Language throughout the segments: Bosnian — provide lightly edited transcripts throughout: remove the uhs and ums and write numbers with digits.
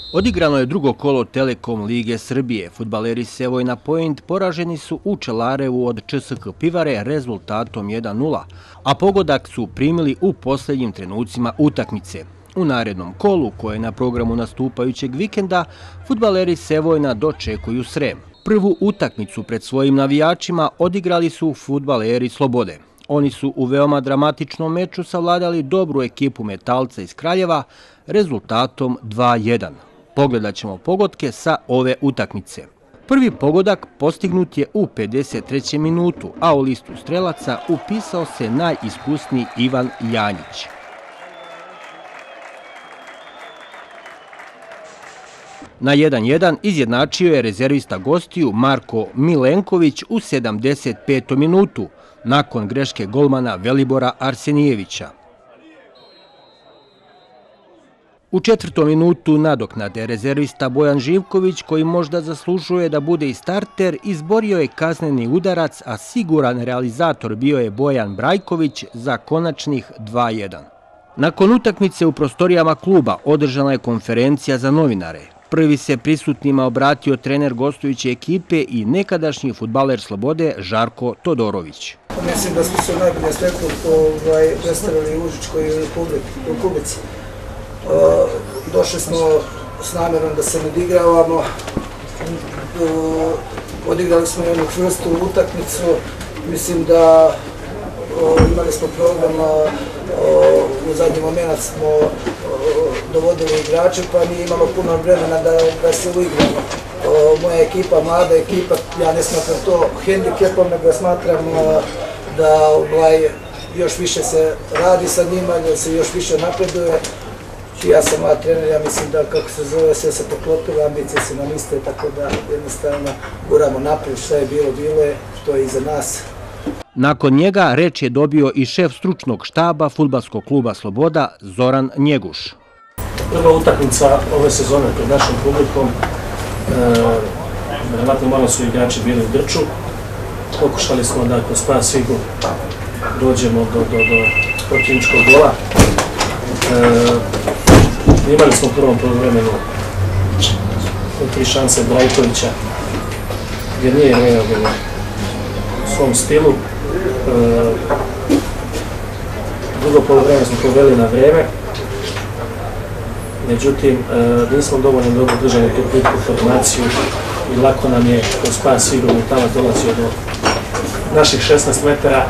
Odigrano je drugo kolo Telekom Lige Srbije. Fudbaleri Sevojna Point poraženi su u Čelarevu od ČSK Pivare rezultatom 1:0, a pogodak su primili u posljednjim trenucima utakmice. U narednom kolu, koje je na programu nastupajućeg vikenda, fudbaleri Sevojna dočekuju Srem. Prvu utakmicu pred svojim navijačima odigrali su fudbaleri Slobode. Oni su u veoma dramatičnom meču savladali dobru ekipu Metalca iz Kraljeva rezultatom 2:1. Pogledat ćemo pogodke sa ove utakmice. Prvi pogodak postignut je u 53. minutu, a u listu strelaca upisao se najiskusniji Ivan Janjić. Na 1:1 izjednačio je rezervista gostiju Marko Milenković u 75. minutu, nakon greške golmana Velibora Arsenijevića. U 4. minutu nadoknade rezervista Bojan Živković, koji možda zaslužuje da bude i starter, izborio je kazneni udarac, a siguran realizator bio je Bojan Brajković za konačnih 2:1. Nakon utakmice u prostorijama kluba održana je konferencija za novinare. Prvi se prisutnima obratio trener gostujuće ekipe i nekadašnji fudbaler Slobode Žarko Todorović. Mislim da smo se u najboljem svetlu predstavili u Užičkoj Republici. Došli smo s namjerom da se nadigravamo, odigrali smo jednu čvrstu utakmicu, mislim da imali smo program, u zadnji moment smo dovodili igrače pa nije imalo puno vremena da se uigramo. Moja ekipa, mlada ekipa, ja ne smatram to hendikepom, nego smatram da još više se radi sa njima, da se još više napreduje. Ja sam mlad trener, ja mislim da, kako se zove, sve se poklopilo, ambicije se nam iste, tako da jednostavno guramo naprijed, šta je bilo, bilo je, to je iza nas. Nakon njega reč je dobio i šef stručnog štaba fudbalskog kluba Sloboda Zoran Njeguš. Prva utakmica ove sezone pred našom publikom, verovatno malo su igrači bili u grču. Pokušali smo da kroz spas igru dođemo do protivničkog gola. Imali smo u prvom poluvremenu 3 šanse Brajkovića, gdje nije reagovao u svom stilu. Drugo poluvreme smo proveli na vreme, međutim nismo dovoljno dobro držali tu plitku formaciju i lako nam je kroz spas igru Metalac dolazio do naših 16 metara.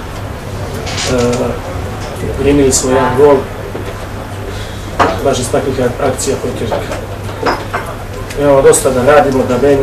Primili smo jedan gol, baš iz takvih akcija protivnika. Imamo dosta da radimo,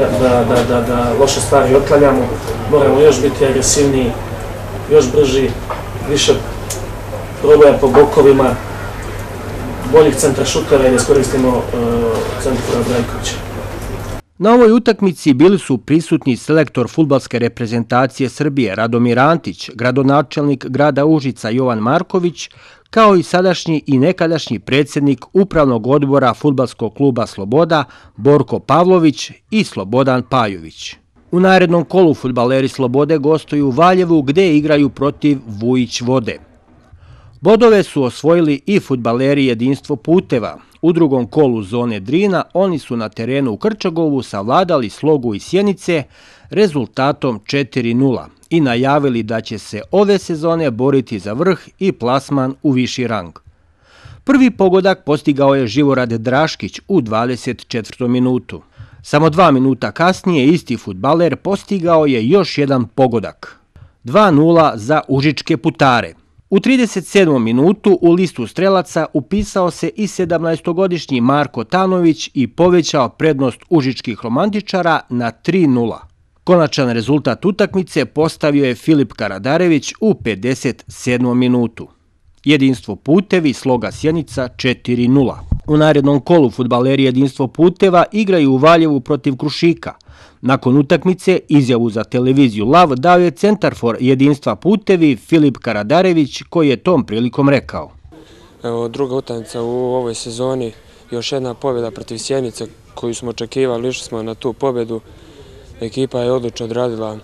da loše stvari otklanjamo, moramo još biti agresivniji, još brži, više proboja po bokovima, boljih centra šutera i da iskoristimo centra Brajkovića. Na ovoj utakmici bili su prisutni selektor fudbalske reprezentacije Srbije Radomir Antić, gradonačelnik grada Užica Jovan Marković, kao i sadašnji i nekadašnji predsjednik upravnog odbora fudbalskog kluba Sloboda Borko Pavlović i Slobodan Pajović. U narednom kolu fudbaleri Slobode gostuju u Valjevu, gde igraju protiv Vujić Vode. Bodove su osvojili i fudbaleri Jedinstvo Puteva. U drugom kolu zone Drina oni su na terenu u Krčagovu savladali Slogu iz Sjenice rezultatom 4:0 i najavili da će se ove sezone boriti za vrh i plasman u viši rang. Prvi pogodak postigao je Živorad Draškić u 24. minutu. Samo 2 minuta kasnije isti fudbaler postigao je još jedan pogodak. 2:0 za Užičke Putare. U 37. minutu u listu strelaca upisao se i 17-godišnji Marko Tanović i povećao prednost užičkih romantičara na 3:0. Konačan rezultat utakmice postavio je Filip Karadarević u 57. minutu. Jedinstvo Putevi, Sloga Sjenica 4:0. U narednom kolu fudbaleri Jedinstvo Puteva igraju u Valjevu protiv Krušika. Nakon utakmice izjavu za televiziju Lav dao je centarfor Jedinstva Putevi Filip Karadarević, koji je tom prilikom rekao: Evo, druga utakmica u ovoj sezoni, još jedna pobjeda protiv Sjenice koju smo očekivali, išli smo na tu pobjedu. Ekipa je odlično odradila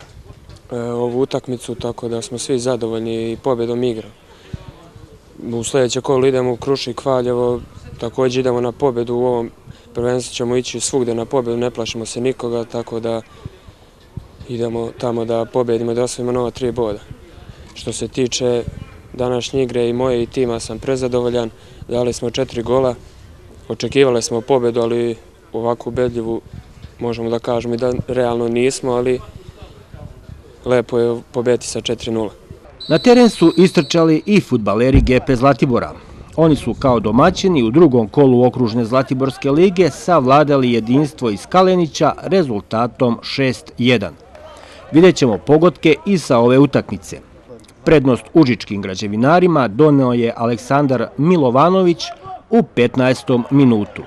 ovu utakmicu, tako da smo svi zadovoljni i pobjedom igra. U sljedeće kolo idemo u Krušik, Valjevo, također idemo na pobjedu u ovom prvenstvo ćemo ići svugde na pobjedu, ne plašimo se nikoga, tako da idemo tamo da pobedimo, da osvojimo nova 3 boda. Što se tiče današnje igre i moje i tima sam prezadovoljan, dali smo 4 gola, očekivali smo pobjedu, ali ovako ubedljivu možemo da kažemo i da realno nismo, ali lepo je pobediti sa 4-0. Na teren su istrčali i fudbaleri GP Zlatibora. Oni su kao domaćini u drugom kolu okružne Zlatiborske lige savladali Jedinstvo iz Kalenića rezultatom 6-1. Vidjet ćemo pogodke i sa ove utakmice. Prednost užičkim građevinarima doneo je Aleksandar Milovanović u 15. minutu.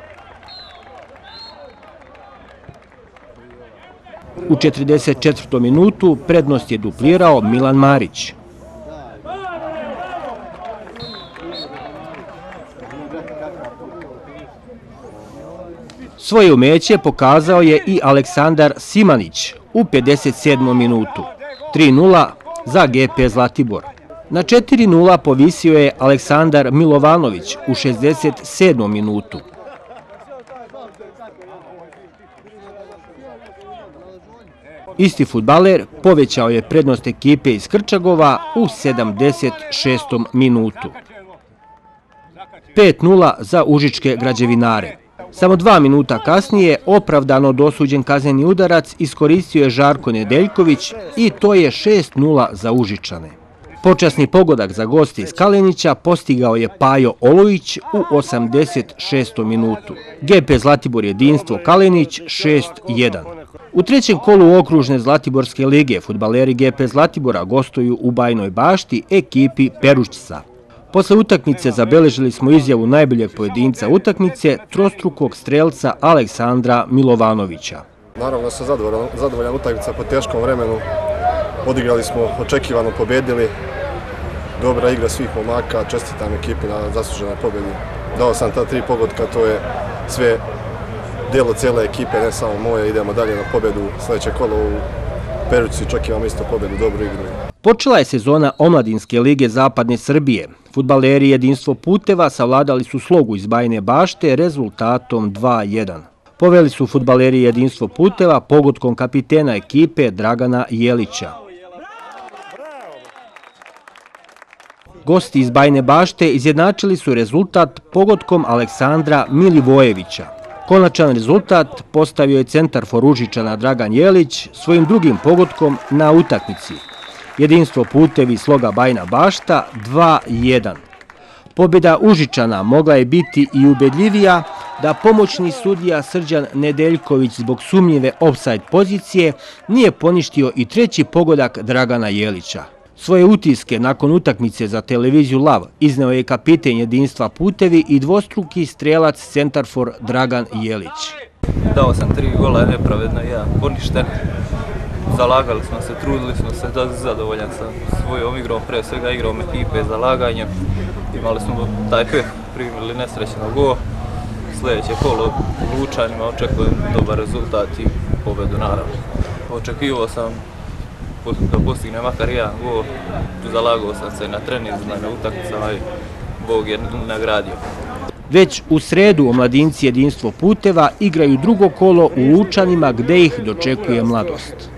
U 44. minutu prednost je duplirao Milan Marić. Svoje umeće pokazao je i Aleksandar Simanić u 57. minutu. 3-0 za GP Zlatibor. Na 4-0 povisio je Aleksandar Milovanović u 67. minutu. Isti fudbaler povećao je prednost ekipe iz Krčagova u 76. minutu. 5-0 za užičke građevinare. Samo 2 minuta kasnije opravdano dosuđen kazneni udarac iskoristio je Žarko Nedeljković i to je 6-0 za Užičane. Počasni pogodak za goste iz Kalenića postigao je Pajo Olović u 86. minutu. GP Zlatibor Jedinstvo Kalenić 6-1. U trećem kolu okružne Zlatiborske lige fudbaleri GP Zlatibora gostuju u Bajnoj Bašti ekipi Peruščica. Posle utakmice zabeležili smo izjavu najboljeg pojedinca utakmice, trostrukog strelca Aleksandra Milovanovića. Naravno da sam zadovoljan utakmica po teškom vremenu. Odigrali smo, očekivano pobedili. Dobra igra svih momaka, čestitam ekipi na zasluženoj pobedi. Dao sam ta 3 pogotka, to je sve delo cijele ekipe, ne samo moje. Idemo dalje na pobedu sljedeće kolo u Peruščici, očekivamo isto pobedu, dobru igru. Počela je sezona Omladinske lige Zapadne Srbije. Fudbaleri Jedinstvo Puteva savladali su Slogu iz Bajne Bašte rezultatom 2-1. Poveli su fudbaleri Jedinstvo Puteva pogodkom kapitena ekipe Dragana Jelića. Gosti iz Bajne Bašte izjednačili su rezultat pogodkom Aleksandra Milivojevića. Konačan rezultat postavio je centarfor Užičana Dragan Jelić svojim drugim pogodkom na utakmici. Jedinstvo Putevi Sloga Bajna Bašta 2-1. Pobjeda Užičana mogla je biti i ubedljivija da pomoćni sudija Srđan Nedeljković zbog sumnjive ofsajd pozicije nije poništio i treći pogodak Dragana Jelića. Svoje utiske nakon utakmice za televiziju Lav izneo je kapiten Jedinstva Putevi i dvostruki strelac centarfor Dragan Jelić. Dao sam 3 gola, nepravedno i 1 poništen. Zalagali smo se, trudili smo se, zadovoljan sam svojom igrom, pre svega igrom ekipe, zalaganjem. Imali smo taj peh, primili nesrećno gol. Sljedeće kolo u Lučanima očekujem dobar rezultat i pobedu naravno. Očekivao sam da postigne makar 1 gol, zalagao sam se na treninzima, na utakmicama i Bog je nagradio. Već u sredu omladinci Jedinstvo Puteva igraju drugo kolo u Lučanima gde ih dočekuje Mladost.